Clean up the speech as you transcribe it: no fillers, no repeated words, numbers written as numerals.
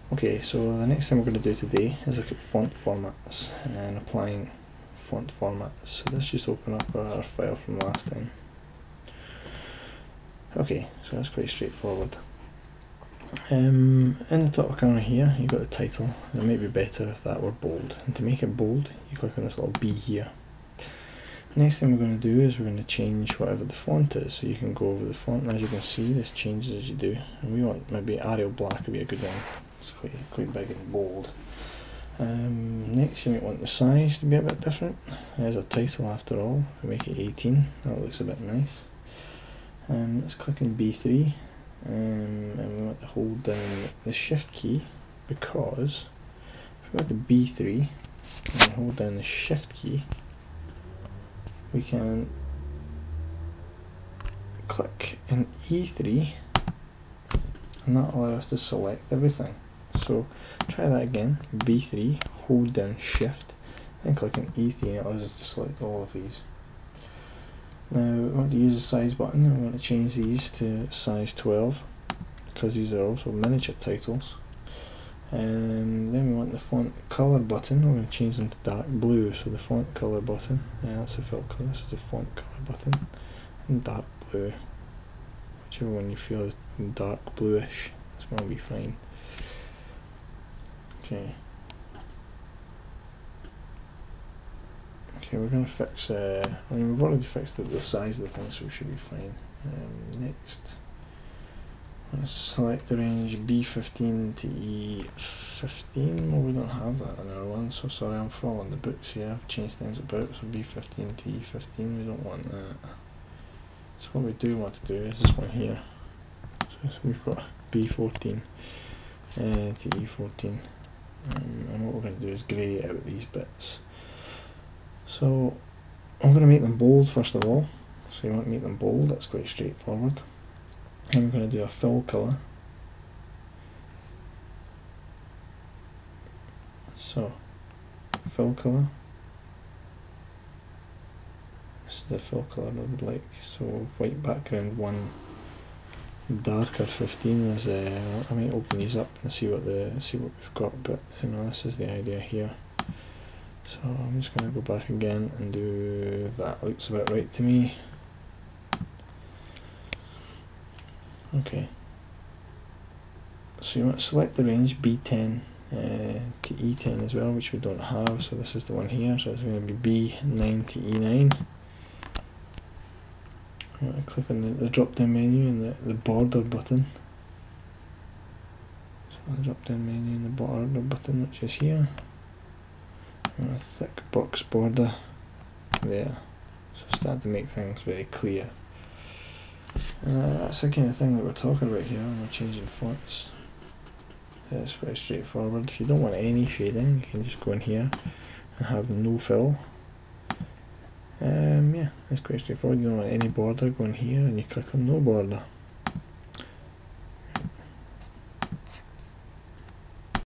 Okay, so the next thing we're going to do today is look at font formats and applying font formats. So let's just open up our file from last time. Okay, so that's quite straightforward. In the top corner here, you've got the title. It might be better if that were bold. And to make it bold, you click on this little B here. Next thing we're going to do is we're going to change whatever the font is. So you can go over the font, and as you can see, this changes as you do. And we want maybe Arial Black would be a good one. It's quite big and bold. Next, you might want the size to be a bit different. There's a title after all. If we make it 18, that looks a bit nice. Let's click on B3, and we want to hold down the Shift key, because if we go to B3 and hold down the Shift key, we can click in E3, and that allows us to select everything. So try that again, B3, hold down Shift, then click on E3, and it allows us to select all of these. Now we want to use the size button, and we want to change these to size 12, because these are also miniature titles. And then we want the font colour button, we're going to change them to dark blue, so the font colour button, that's the fill colour, this is the font colour button, and dark blue, whichever one you feel is dark bluish, this one will be fine. Okay, we're going to fix, we've already fixed the size of the thing, so we should be fine. Next, let's select the range B15 to E15. Well, we don't have that in our one, so sorry, I'm following the books here. I've changed things about, so B15 to E15, we don't want that. So what we do want to do is this one here. So we've got B14 to E14, and what we're going to do is grey out these bits. So I'm going to make them bold first of all. So you want to make them bold, that's quite straightforward. And we're going to do a fill colour. So, fill colour. This is the fill colour I would like. So white background 1, darker 15 is. I might open these up and see what we've got, but you know, this is the idea here. So I'm just going to go back again and do that. Looks about right to me. Okay. So you want to select the range B10 to E10 as well, which we don't have. So this is the one here. So it's going to be B9 to E9. I'm going to click on the drop down menu and the border button. So the drop down menu and the border button, which is here. And a thick box border there, so start to make things very clear. That's the kind of thing that we're talking about here when we're changing fonts. It's very straightforward. If you don't want any shading, you can just go in here and have no fill. Yeah, it's quite straightforward. You don't want any border, go in here and you click on no border.